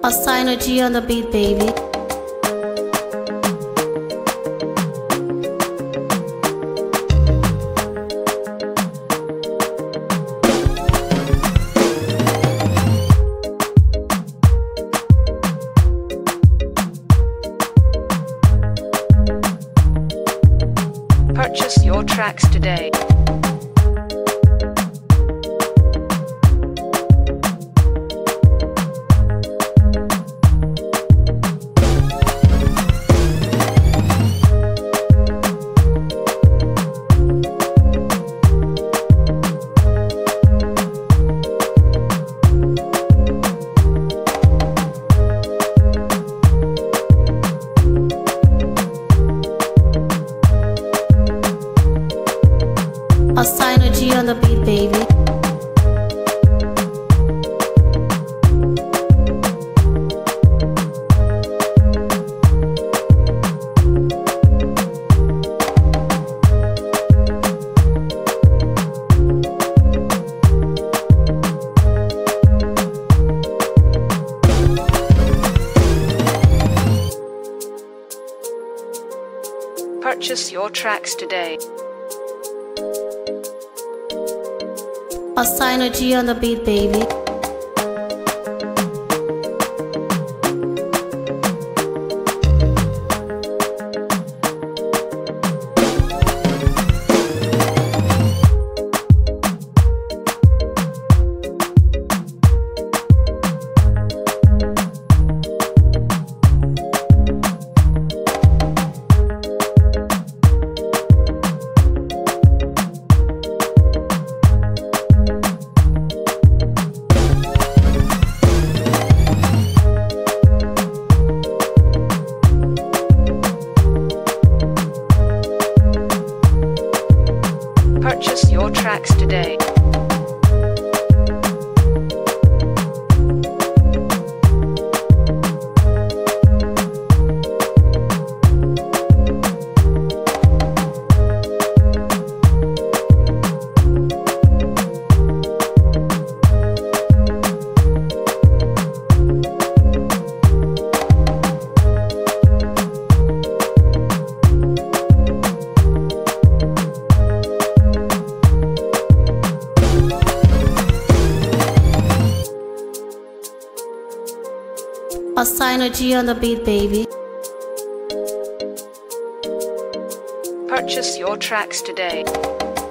A synergy on the beat, baby. Purchase your tracks today. A synergy on the beat, baby. Purchase your tracks today. A synergy on the beat, baby. Purchase your tracks today. A synergy on the beat, baby. Purchase your tracks today.